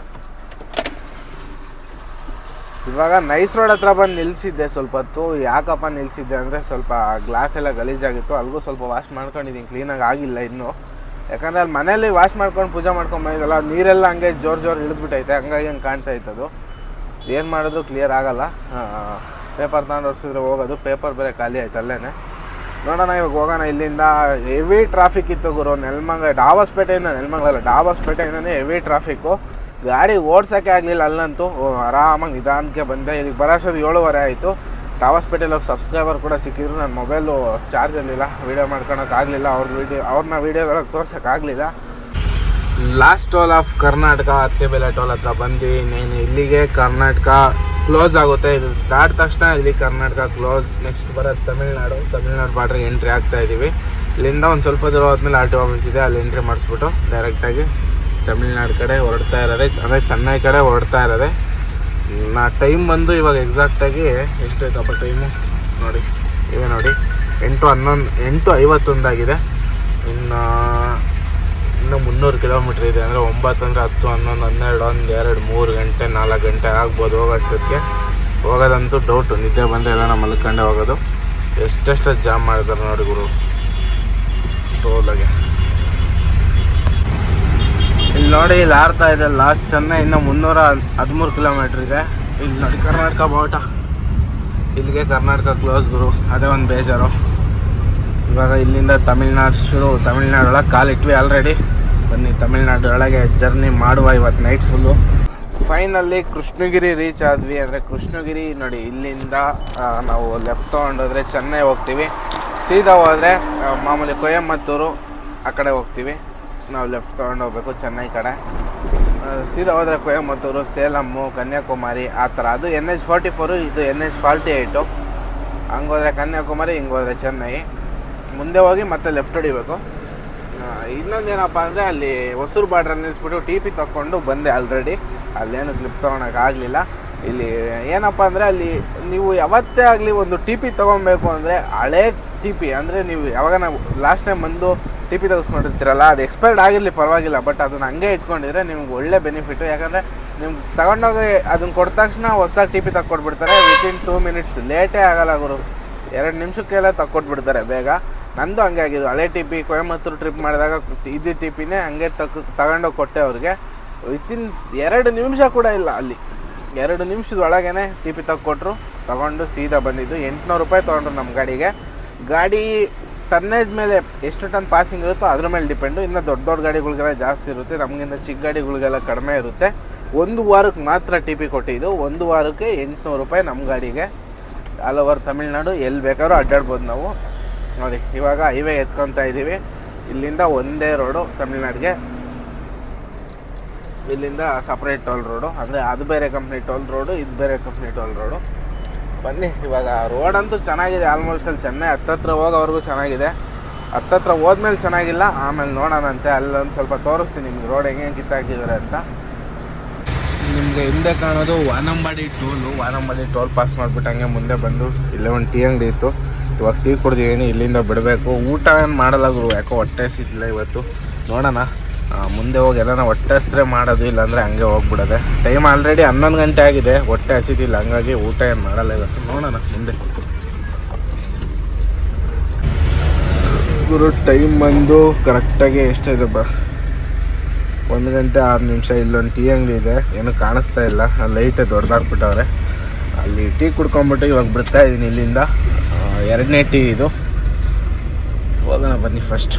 ಇವಾಗ ನೈಸ್ ರೋಡ್ ಹತ್ರ ಬಂದು ನಿಲ್ಲಿಸಿದ್ದೆ ಸ್ವಲ್ಪ ಹೊತ್ತು. ಯಾಕಪ್ಪ ನಿಲ್ಲಿಸಿದ್ದೆ ಅಂದರೆ ಸ್ವಲ್ಪ ಗ್ಲಾಸ್ ಎಲ್ಲ ಗಲೀಜಾಗಿತ್ತು, ಅಲ್ಲಿಗೂ ಸ್ವಲ್ಪ ವಾಶ್ ಮಾಡ್ಕೊಂಡಿದ್ದೀನಿ, ಕ್ಲೀನಾಗಿ ಆಗಿಲ್ಲ ಇನ್ನೂ. ಯಾಕಂದರೆ ಅಲ್ಲಿ ಮನೇಲಿ ವಾಶ್ ಮಾಡ್ಕೊಂಡು ಪೂಜೆ ಮಾಡ್ಕೊಂಡು ಬಂದಿದ್ದಲ್ಲ, ನೀರೆಲ್ಲ ಹಂಗೆ ಜೋರು ಜೋರು ಇಳಿದ್ಬಿಟ್ಟೈತೆ, ಹಂಗಾಗಿ ಹಂಗೆ ಕಾಣ್ತಾ ಇತ್ತದು. ಏನು ಮಾಡಿದ್ರು ಕ್ಲಿಯರ್ ಆಗೋಲ್ಲ. ಪೇಪರ್ ತಗೊಂಡು ಹೊರಿಸಿದ್ರೆ ಹೋಗೋದು, ಪೇಪರ್ ಬೇರೆ ಖಾಲಿ ಆಯ್ತು ಅಲ್ಲೇ. ನೋಡೋಣ ಇವಾಗ ಹೋಗೋಣ. ಇಲ್ಲಿಂದ ಹೆವಿ ಟ್ರಾಫಿಕ್ ಇತ್ತು ಗುರು. ನೆಲಮಂಗಲ ಡಾಬಸ್ಪೇಟೆಯಿಂದ ನೆಲಮಂಗಲ ಡಾಬಸ್ಪೇಟೆಯಿಂದನೇ ಹೆವಿ ಟ್ರಾಫಿಕ್ಕು. ಗಾಡಿ ಓಡ್ಸೋಕ್ಕೆ ಆಗಲಿಲ್ಲ ಅಲ್ಲಂತೂ. ಆರಾಮಾಗಿ ನಿಧಾನಕ್ಕೆ ಬಂದೆ. ಇಲ್ಲಿಗೆ ಬರೋಷ್ಟೊಂದು ಏಳುವರೆ ಆಯಿತು. ಡಾಬಸ್ಪೇಟೆಯಲ್ಲಿ ಹೋಗಿ ಸಬ್ಸ್ಕ್ರೈಬರ್ ಕೂಡ ಸಿಕ್ಕಿದ್ರು. ನನ್ನ ಮೊಬೈಲು ಚಾರ್ಜಲ್ಲಿಲ್ಲ, ವೀಡಿಯೋ ಮಾಡ್ಕೊಳಕ್ಕಾಗಲಿಲ್ಲ, ಅವ್ರ ವೀಡಿಯೋ ಅವ್ರನ್ನ ವೀಡಿಯೋದೊಳಗೆ ತೋರ್ಸೋಕ್ಕಾಗಲಿಲ್ಲ. Last toll of Karnataka Attibele toll ಹತ್ರ ಬಂದ್ವಿ. ನೀನು ಇಲ್ಲಿಗೆ ಕರ್ನಾಟಕ ಕ್ಲೋಸ್ ಆಗುತ್ತೆ. ಇದು ದಾಟ ತಕ್ಷಣ ಇಲ್ಲಿ ಕರ್ನಾಟಕ ಕ್ಲೋಸ್. ನೆಕ್ಸ್ಟ್ ಬರೋದು ತಮಿಳ್ನಾಡು. ತಮಿಳ್ನಾಡು ಬಾರ್ಡ್ರಿಗೆ ಎಂಟ್ರಿ ಆಗ್ತಾ ಇದ್ದೀವಿ. ಇಲ್ಲಿಂದ ಒಂದು ಸ್ವಲ್ಪ ದೂರ ಹೋದ್ಮೇಲೆ ಆರ್ ಟಿ ಆಫೀಸ್ ಇದೆ, ಅಲ್ಲಿ ಎಂಟ್ರಿ ಮಾಡಿಸ್ಬಿಟ್ಟು ಡೈರೆಕ್ಟಾಗಿ ತಮಿಳ್ನಾಡು ಕಡೆ ಹೊರಡ್ತಾ ಇರೋದೆ, ಅಂದರೆ ಚೆನ್ನೈ ಕಡೆ ಹೊರಡ್ತಾ ಇರೋದೆ. ನಾ ಟೈಮ್ ಬಂದು ಇವಾಗ ಎಕ್ಸಾಕ್ಟಾಗಿ ಎಷ್ಟಾಯ್ತಪ್ಪ ಟೈಮು ನೋಡಿ, ಇವೇ ನೋಡಿ ಎಂಟು ಹನ್ನೊಂದು ಎಂಟು ಐವತ್ತೊಂದಾಗಿದೆ. ಇನ್ನು ಇನ್ನು ಮುನ್ನೂರು ಕಿಲೋಮೀಟ್ರ್ ಇದೆ. ಅಂದರೆ ಒಂಬತ್ತು ಅಂದರೆ ಹತ್ತು ಹನ್ನೊಂದು ಹನ್ನೆರಡು ಒಂದು ಎರಡು ಮೂರು ಗಂಟೆ ನಾಲ್ಕು ಗಂಟೆ ಆಗ್ಬೋದು ಹೋಗೋಷ್ಟೊತ್ತಿಗೆ. ಹೋಗೋದಂತೂ ಡೌಟು, ನಿದ್ದೆ ಬಂದರೆ ಎಲ್ಲ ನಾವು ಮಲ್ಕೊಂಡೆ ಹೋಗೋದು. ಎಷ್ಟೆಷ್ಟು ಜಾಮ್ ಮಾಡ್ತಾರೆ ನೋಡಿ ಗುರು ಟೋಲಾಗೆ. ಇಲ್ಲಿ ನೋಡಿ, ಇಲ್ಲಿ ಆರ್ತಾ ಇದೆ ಲಾಸ್ಟ್ ಚೆನ್ನೈ. ಇನ್ನು ಮುನ್ನೂರ ಹದಿಮೂರು ಕಿಲೋಮೀಟ್ರ್ ಇದೆ. ಇಲ್ಲಿ ನೋಡಿ ಕರ್ನಾಟಕ ಬಾವುಟ, ಇಲ್ಲಿಗೆ ಕರ್ನಾಟಕ ಕ್ಲೋಸ್ ಗುರು. ಅದೇ ಒಂದು ಬೇಜಾರು. ಇವಾಗ ಇಲ್ಲಿಂದ ತಮಿಳ್ನಾಡು ಶುರು. ತಮಿಳ್ನಾಡೊಳಗೆ ಕಾಲಿಟ್ವಿ ಆಲ್ರೆಡಿ. ಬನ್ನಿ ತಮಿಳ್ನಾಡು ಒಳಗೆ ಜರ್ನಿ ಮಾಡುವ ಇವತ್ತು night full. Finally Krishnagiri reach ಆದ್ವಿ. ಅಂದರೆ ಕೃಷ್ಣಗಿರಿ ನೋಡಿ, ಇಲ್ಲಿಂದ ನಾವು ಲೆಫ್ಟ್ ತೊಗೊಂಡೋದ್ರೆ ಚೆನ್ನೈ ಹೋಗ್ತೀವಿ. ಸೀದಾ ಹೋದರೆ ಮಾಮೂಲಿ ಕೊಯಮತ್ತೂರು ಆ ಕಡೆ ಹೋಗ್ತೀವಿ. ನಾವು ಲೆಫ್ಟ್ ತೊಗೊಂಡು ಹೋಗ್ಬೇಕು ಚೆನ್ನೈ ಕಡೆ. ಸೀದಾ ಹೋದರೆ ಕೊಯಮತ್ತೂರು, ಸೇಲಮ್ಮು, ಕನ್ಯಾಕುಮಾರಿ ಆ ಥರ. ಅದು ಎನ್ ಎಚ್ ಫಾರ್ಟಿ ಫೋರು, ಇದು ಎನ್ ಎಚ್ ಫಾರ್ಟಿ ಏಯ್ಟು. ಹಂಗೋದ್ರೆ ಕನ್ಯಾಕುಮಾರಿ, ಹಿಂಗೋದ್ರೆ ಚೆನ್ನೈ. ಮುಂದೆ ಹೋಗಿ ಮತ್ತೆ ಲೆಫ್ಟ್ ಹೊಡಿಬೇಕು. ಇನ್ನೊಂದೇನಪ್ಪ ಅಂದರೆ ಅಲ್ಲಿ ಹೊಸೂರು ಬಾರ್ಡ್ರಲ್ಲಿ ನಿಲ್ಲಿಸ್ಬಿಟ್ಟು ಟಿ ಪಿ ತೊಗೊಂಡು ಬಂದೆ ಆಲ್ರೆಡಿ. ಅಲ್ಲೇನು ಕ್ಲಿಪ್ ತೊಗೊಳಕ್ಕಾಗಲಿಲ್ಲ. ಇಲ್ಲಿ ಏನಪ್ಪ ಅಂದರೆ ಅಲ್ಲಿ ನೀವು ಯಾವತ್ತೇ ಆಗಲಿ ಒಂದು ಟಿ ಪಿ ತೊಗೊಬೇಕು ಅಂದರೆ ಹಳೇ ಟಿ ಪಿ ಅಂದರೆ ನೀವು ಯಾವಾಗ ನಾವು ಲಾಸ್ಟ್ ಟೈಮ್ ಬಂದು ಟಿ ಪಿ ತೆಗೆಸ್ಕೊಂಡಿರ್ತೀರಲ್ಲ ಅದು ಎಕ್ಸ್ಪೈರ್ಡ್ ಆಗಿರಲಿ ಪರವಾಗಿಲ್ಲ, ಬಟ್ ಅದನ್ನು ಹಂಗೆ ಇಟ್ಕೊಂಡಿದ್ರೆ ನಿಮ್ಗೆ ಒಳ್ಳೆ ಬೆನಿಫಿಟು. ಯಾಕಂದರೆ ನಿಮ್ಗೆ ತಗೊಂಡೋಗಿ ಅದನ್ನು ಕೊಟ್ಟ ತಕ್ಷಣ ಹೊಸ್ದಾಗಿ ಟಿ ಪಿ ತಕ್ಕೊಟ್ಬಿಡ್ತಾರೆ. ವಿತಿನ್ ಟೂ ಮಿನಿಟ್ಸ್ ಲೇಟೇ ಆಗಲ್ಲ ಗುರು, ಎರಡು ನಿಮಿಷಕ್ಕೆಲ್ಲ ತಕ್ಕೊಟ್ಬಿಡ್ತಾರೆ ಬೇಗ. ನಂದು ಹಂಗೆ ಆಗಿದ್ದು, ಹಳೆ ಟಿ ಪಿ ಕೊಯಮತ್ತೂರು ಟ್ರಿಪ್ ಮಾಡಿದಾಗ ಇದು ಟಿ ಪಿನೇ ಹಂಗೆ ತಕ್ ತಗೊಂಡೋಗಿ ಕೊಟ್ಟೆ ಅವ್ರಿಗೆ. ವಿತಿನ್ ಎರಡು ನಿಮಿಷ ಕೂಡ ಇಲ್ಲ, ಅಲ್ಲಿ ಎರಡು ನಿಮಿಷದ ಒಳಗೇ ಟಿ ಪಿ ತಕ್ಕೊಟ್ರು, ತಗೊಂಡು ಸೀದಾ ಬಂದಿದ್ದು. ಎಂಟುನೂರು ರೂಪಾಯಿ ತೊಗೊಂಡ್ರು ನಮ್ಮ ಗಾಡಿಗೆ. ಗಾಡಿ ಟನ್ನೇಜ್ ಮೇಲೆ ಎಷ್ಟು ಟನ್ ಪಾಸಿಂಗ್ ಇರುತ್ತೋ ಅದ್ರ ಮೇಲೆ ಡಿಪೆಂಡು. ಇನ್ನು ದೊಡ್ಡ ದೊಡ್ಡ ಗಾಡಿಗಳಿಗೆಲ್ಲ ಜಾಸ್ತಿ ಇರುತ್ತೆ, ನಮಗಿಂತ ಚಿಕ್ಕ ಗಾಡಿಗಳಿಗೆಲ್ಲ ಕಡಿಮೆ ಇರುತ್ತೆ. ಒಂದು ವಾರಕ್ಕೆ ಮಾತ್ರ ಟಿ ಪಿ ಕೊಟ್ಟಿದ್ದು, ಒಂದು ವಾರಕ್ಕೆ ಎಂಟುನೂರು ರೂಪಾಯಿ ನಮ್ಮ ಗಾಡಿಗೆ. ಆಲ್ ಓವರ್ ತಮಿಳ್ನಾಡು ಎಲ್ಲಿ ಬೇಕಾದ್ರೂ ಅಡ್ಡಾಡ್ಬೋದು ನಾವು. ನೋಡಿ ಇವಾಗ ಹೈವೇ ಎತ್ಕೊತಾ ಇದ್ದೀವಿ. ಇಲ್ಲಿಂದ ಒಂದೇ ರೋಡು ತಮಿಳ್ನಾಡಿಗೆ, ಇಲ್ಲಿಂದ ಸಪ್ರೇಟ್ ಟೋಲ್ ರೋಡು, ಅಂದರೆ ಅದು ಬೇರೆ ಕಂಪ್ನಿ ಟೋಲ್ ರೋಡು, ಇದು ಬೇರೆ ಕಂಪ್ನಿ ಟೋಲ್ ರೋಡು. ಬನ್ನಿ ಇವಾಗ ರೋಡಂತೂ ಚೆನ್ನಾಗಿದೆ, ಆಲ್ಮೋಸ್ಟ್ ಅಲ್ಲಿ ಚೆನ್ನೈ ಹತ್ತತ್ರ ಹೋಗೋವರೆಗೂ ಚೆನ್ನಾಗಿದೆ. ಹತ್ತತ್ರ ಹೋದ್ಮೇಲೆ ಚೆನ್ನಾಗಿಲ್ಲ, ಆಮೇಲೆ ನೋಡೋಣಂತೆ. ಅಲ್ಲೊಂದು ಸ್ವಲ್ಪ ತೋರಿಸ್ತೀನಿ ನಿಮ್ಗೆ ರೋಡ್ ಹೆಂಗೆ ಕಿತ್ತಾಕಿದ್ದಾರೆ ಅಂತ. ನಿಮಗೆ ಹಿಂದೆ ಕಾಣೋದು Vaniyambadi toll. Vaniyambadi toll pass ಮಾಡಿಬಿಟ್ಟು ಹಂಗೆ ಮುಂದೆ ಬಂದು ಇಲ್ಲೇ ಒಂದು ಟೀ ಅಂಗಡಿ ಇತ್ತು. ಇವಾಗ ಟೀ ಕುಡ್ದಿದ್ದೀನಿ, ಇಲ್ಲಿಂದ ಬಿಡಬೇಕು. ಊಟ ಏನು ಮಾಡಲ್ಲ ಗುರು, ಯಾಕೋ ಹೊಟ್ಟೆ ಸಿಗ್ಲಿಲ್ಲ ಇವತ್ತು. ನೋಡೋಣ ಮುಂದೆ ಹೋಗಿ ಎಲ್ಲಾನ ಹೊಟ್ಟೆ ಹಸಿದ್ರೆ ಮಾಡೋದು, ಇಲ್ಲಾಂದರೆ ಹಂಗೆ ಹೋಗ್ಬಿಡೋದೆ. ಟೈಮ್ ಆಲ್ರೆಡಿ ಹನ್ನೊಂದು ಗಂಟೆ ಆಗಿದೆ, ಹೊಟ್ಟೆ ಹಸಿದಿಲ್ಲ, ಹಂಗಾಗಿ ಊಟ ಏನು ಮಾಡಲ್ಲ ಇವತ್ತು. ನೋಡೋಣ ಮುಂದೆ. ಗುರು ಟೈಮ್ ಬಂದು ಕರೆಕ್ಟಾಗಿ ಎಷ್ಟಿದೆ ಬಾ, ಒಂದು ಗಂಟೆ ಆರು ನಿಮಿಷ. ಇಲ್ಲೊಂದು ಟೀ ಅಂಗಡಿ ಇದೆ, ಏನು ಕಾಣಿಸ್ತಾ ಇಲ್ಲ, ಲೈಟೇ ದೊಡ್ಡದಾಗ್ಬಿಟ್ಟವ್ರೆ. ಅಲ್ಲಿ ಟೀ ಕುಡ್ಕೊಂಬಿಟ್ಟು ಇವಾಗ ಬಿಡ್ತಾ ಇದ್ದೀನಿ ಇಲ್ಲಿಂದ. ಎರಡನೇ ಟೀ ಇದು. ಹೋಗೋಣ ಬನ್ನಿ ಫಸ್ಟ್.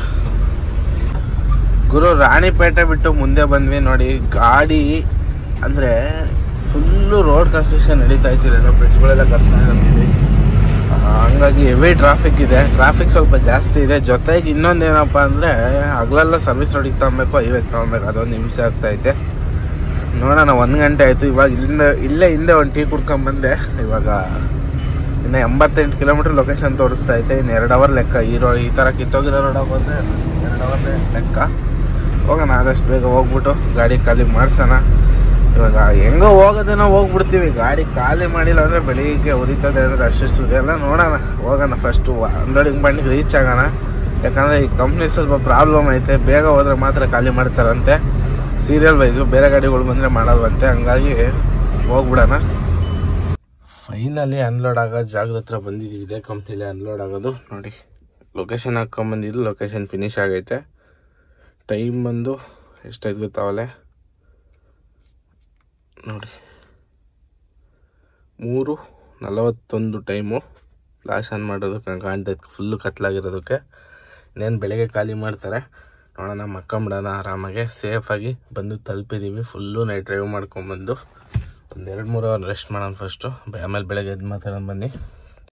ಗುರು ರಾಣಿಪೇಟೆ ಬಿಟ್ಟು ಮುಂದೆ ಬಂದ್ವಿ. ನೋಡಿ ಗಾಡಿ ಅಂದರೆ ಫುಲ್ಲು ರೋಡ್ ಕನ್ಸ್ಟ್ರಕ್ಷನ್ ನಡೀತಾ ಇತ್ತಿಲ್ಲ, ಬ್ರಿಡ್ಜ್ಗಳೆಲ್ಲ ಕಟ್ತಾ ಇದ್ದೀವಿ. ಹಂಗಾಗಿ ಹೆವಿ ಟ್ರಾಫಿಕ್ ಇದೆ, ಟ್ರಾಫಿಕ್ ಸ್ವಲ್ಪ ಜಾಸ್ತಿ ಇದೆ. ಜೊತೆಗೆ ಇನ್ನೊಂದೇನಪ್ಪ ಅಂದರೆ ಹಗಲೆಲ್ಲ ಸರ್ವಿಸ್ ರೋಡಿಗೆ ತಗೊಬೇಕು, ಹೈವೇಗೆ ತೊಗೊಬೇಕು, ಅದೊಂದು ಹಿಂಸೆ ಆಗ್ತೈತೆ. ನೋಡೋಣ, ಒಂದು ಗಂಟೆ ಆಯಿತು. ಇವಾಗ ಇಲ್ಲಿಂದ ಇಲ್ಲೇ ಹಿಂದೆ ಒಂದು ಟೀ ಕುಡ್ಕೊಂಬಂದೆ. ಇವಾಗ ಇನ್ನು ಎಂಬತ್ತೆಂಟು ಕಿಲೋಮೀಟ್ರ್ ಲೊಕೇಶನ್ ತೋರಿಸ್ತಾ ಐತೆ. ಇನ್ನು ಎರಡು ಅವರ್ ಲೆಕ್ಕ. ಈ ರೋ ಈ ಥರ ಕಿತ್ತೋಗಿರೋ ರೋಡಾಗ ಹೋದರೆ ಎರಡು ಅವರ್ ಲೆಕ್ಕ. ಹೋಗೋಣ, ಆದಷ್ಟು ಬೇಗ ಹೋಗ್ಬಿಟ್ಟು ಗಾಡಿ ಖಾಲಿ ಮಾಡ್ಸೋಣ. ಇವಾಗ ಹೆಂಗೋ ಹೋಗೋದೇನೋ ಹೋಗ್ಬಿಡ್ತೀವಿ, ಗಾಡಿ ಖಾಲಿ ಮಾಡಿಲ್ಲ ಅಂದರೆ ಬೆಳಿಗ್ಗೆ ಉರಿತದೆ ಅಂದರೆ ಅಷ್ಟು ಉರಿಯಲ್ಲ. ನೋಡೋಣ, ಹೋಗೋಣ ಫಸ್ಟು ಅಂದ್ರೊಳಗೆ ಬಂದು ರೀಚ್ ಆಗೋಣ. ಯಾಕಂದರೆ ಈ ಕಂಪ್ನಿ ಸ್ವಲ್ಪ ಪ್ರಾಬ್ಲಮ್ ಐತೆ, ಬೇಗ ಹೋದರೆ ಮಾತ್ರ ಖಾಲಿ ಮಾಡ್ತಾರಂತೆ. ಸೀರಿಯಲ್ ವೈಸು ಬೇರೆ ಗಾಡಿಗಳು ಬಂದರೆ ಮಾಡೋದಂತೆ, ಹಂಗಾಗಿ ಹೋಗ್ಬಿಡೋಣ. ಫೈನಲಿ ಅನ್ಲೋಡ್ ಆಗೋ ಜಾಗದ ಹತ್ರ ಬಂದಿದ್ದೀವಿ. ಇದೇ ಕಂಪ್ನಿಲೇ ಅನ್ಲೋಡ್ ಆಗೋದು. ನೋಡಿ ಲೊಕೇಶನ್ ಹಾಕ್ಕೊಂಬಂದಿದ್ದು, ಲೊಕೇಶನ್ ಫಿನಿಶ್ ಆಗೈತೆ. ಟೈಮ್ ಬಂದು ಎಷ್ಟಾಯ್ತು ಗೊತ್ತಾವಲ್ಲೇ ನೋಡಿ, ಮೂರು ನಲವತ್ತೊಂದು ಟೈಮು. ಫ್ಲಾಶ್ ಆನ್ ಮಾಡೋದಕ್ಕೆ ಕಾಣ್ತೈತೆ, ಫುಲ್ಲು ಕತ್ಲಾಗಿರೋದಕ್ಕೆ. ಇನ್ನೇನು ಬೆಳಗ್ಗೆ ಖಾಲಿ ಮಾಡ್ತಾರೆ. ನೋಡೋಣ, ಮಕ್ಕೊಂಬಿಡೋಣ ಆರಾಮಾಗೆ. ಸೇಫಾಗಿ ಬಂದು ತಲುಪಿದ್ದೀವಿ. ಫುಲ್ಲು ನೈಟ್ ಡ್ರೈವ್ ಮಾಡ್ಕೊಂಬಂದು ಒಂದು ಎರಡು ಮೂರು ಅವರ್ ರೆಸ್ಟ್ ಮಾಡೋಣ ಫಸ್ಟು, ಆಮೇಲೆ ಬೆಳಗ್ಗೆ ಎದ್ದು ಮಾತಾಡೋಣ ಬನ್ನಿ.